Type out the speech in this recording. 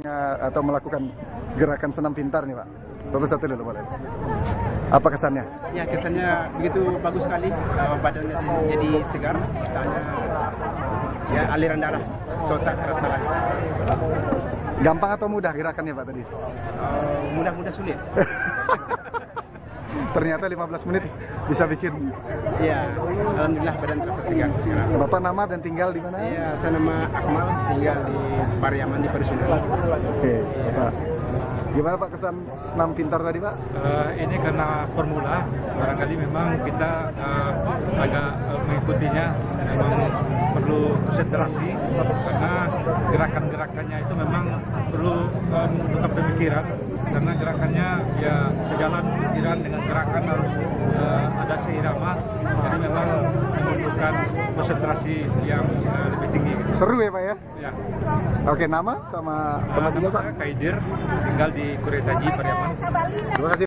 atau melakukan gerakan senam pintar nih Pak. Satu-satu dulu boleh. Apa kesannya? Ya, kesannya begitu bagus sekali. Badannya jadi segar. Tanya, ya aliran darah otak terasa lancar. Gampang atau mudah gerakannya Pak tadi? Mudah-mudah sulit. Ternyata 15 menit bisa bikin. Ya, alhamdulillah badan terasa segar sekarang. Bapak nama dan tinggal di mana? Iya, saya nama Akmal, tinggal di Pariaman di Parusunan. Oke, Pak. Gimana Pak kesan senam pintar tadi Pak? Ini karena formula, barangkali memang kita agak mengikutinya memang perlu konsentrasi karena gerakan-gerakannya itu memang perlu membutuhkan pemikiran karena gerakannya ya sejalan pemikiran dengan gerakan harus ada seirama, jadi memang membutuhkan konsentrasi yang lebih tinggi. Seru ya Pak ya? Ya. Oke, nama sama tempat tinggal Pak? Saya Kaidir, tinggal di Kuretaji, Pariaman. Terima kasih.